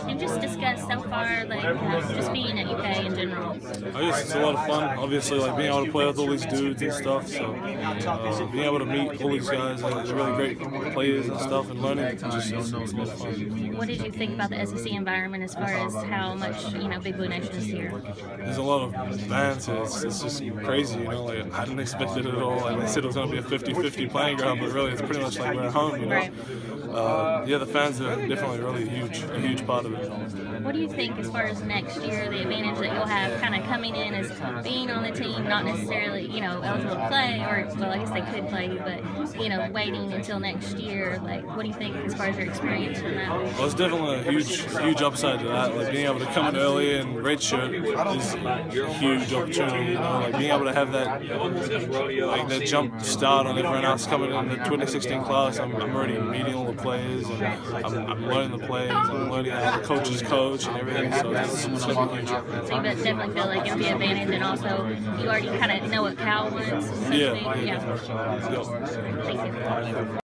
And just discuss so far, like, just being at UK in general. I guess it's a lot of fun. Obviously, like being able to play with all these dudes and stuff. So being able to meet all these guys, they're really great players and stuff, and learning, it's a lot of fun. What did you think about the SEC environment as far as how much Big Blue Nation is here? There's a lot of fans here. It's just crazy, Like I didn't expect it at all. Like they said it was going to be a 50-50 playing ground, but really it's pretty much like we're at home, Right. Yeah, the fans are definitely really a huge part of it. What do you think as far as next year, the advantage that you'll have kind of coming in as being on the team, not necessarily, eligible to play, or, well, I guess they could play, but, waiting until next year, like, what do you think as far as your experience from that? Well, it's definitely a huge upside to that. Like being able to come in early and redshirt is a huge opportunity, Like being able to have that jump start on everyone else coming in the 2016 class. I'm already meeting all the players, and I'm learning the plays, I'm learning how the coaches coach and everything, so it's going to be huge. So you definitely feel like it'll be an advantage, and also you already kind of know what Cal wants. Yeah. Thank you.